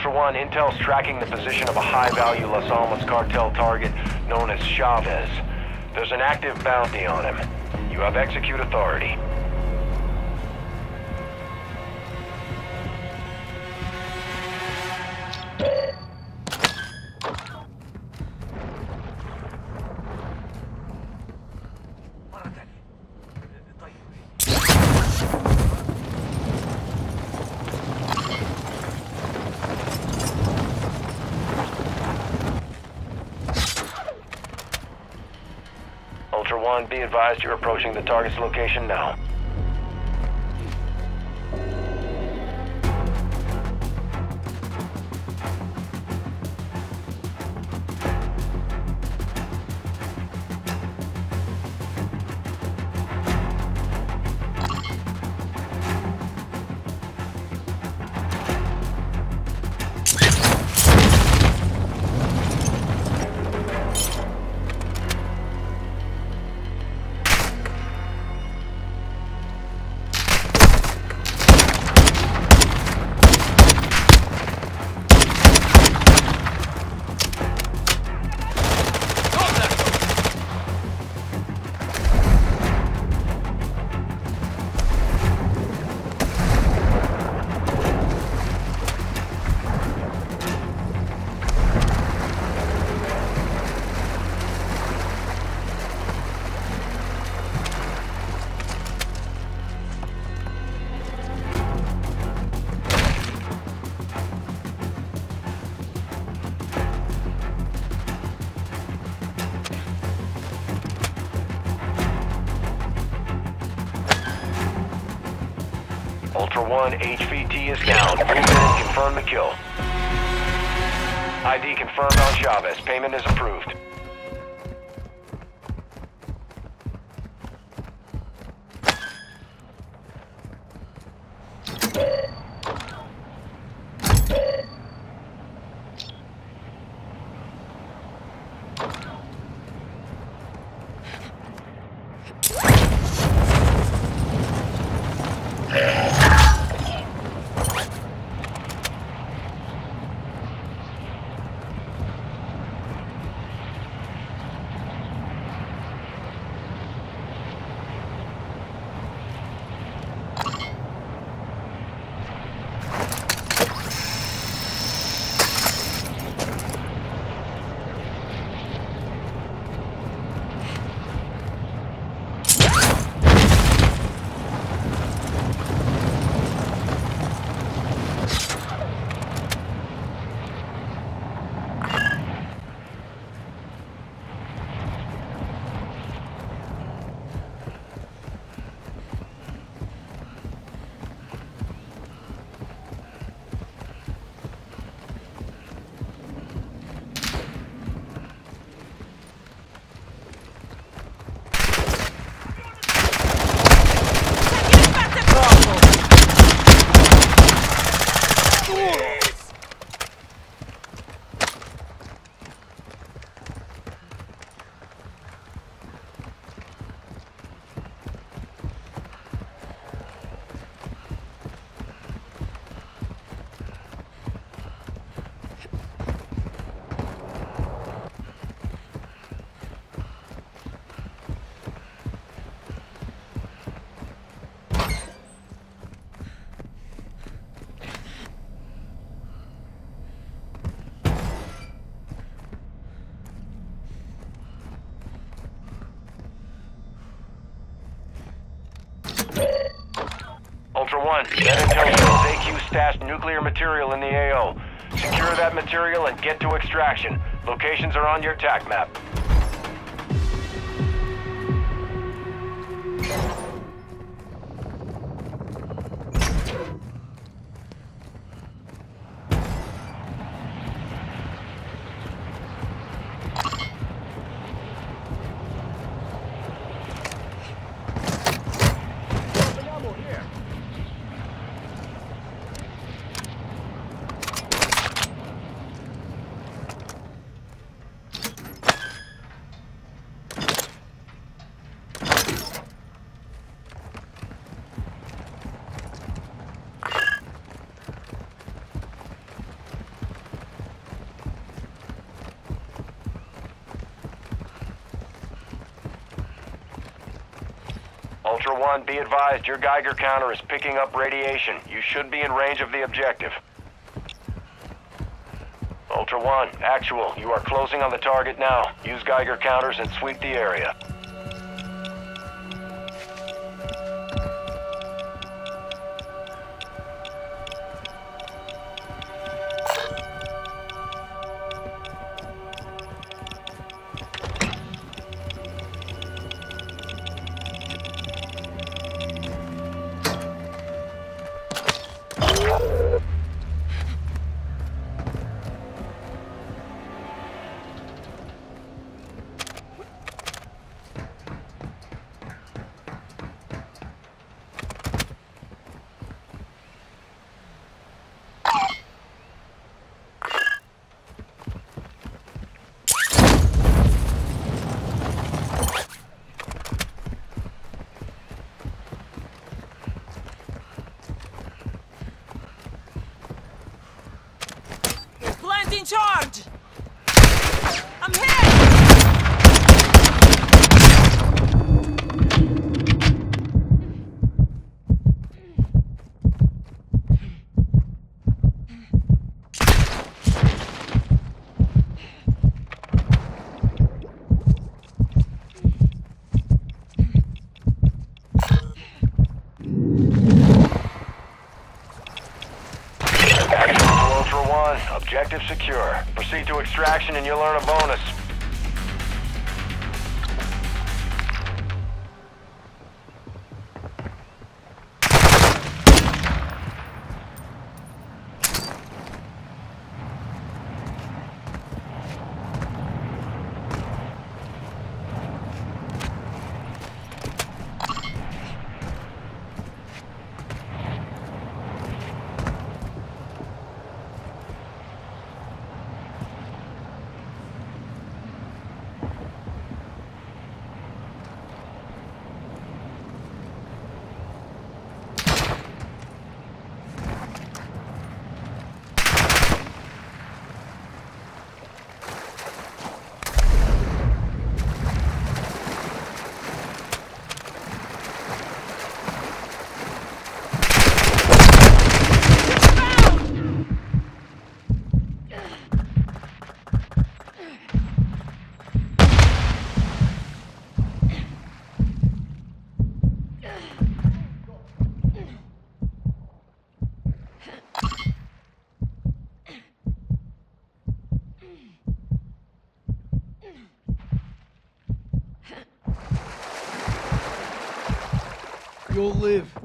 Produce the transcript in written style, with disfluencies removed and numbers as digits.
Ultra One, Intel's tracking the position of a high-value Las Almas cartel target known as Chavez. There's an active bounty on him. You have execute authority. Ultra One, be advised you're approaching the target's location now. Ultra One, HVT is down. Move in and confirm the kill. ID confirmed on Chavez. Payment is approved. Ultra One, that intel shows AQ stashed nuclear material in the AO. Secure that material and get to extraction. Locations are on your TAC map. Ultra One, be advised your Geiger counter is picking up radiation. You should be in range of the objective. Ultra One, actual, you are closing on the target now. Use Geiger counters and sweep the area. In charge! I'm hit! Objective secure. Proceed to extraction and you'll earn a bonus. You'll live.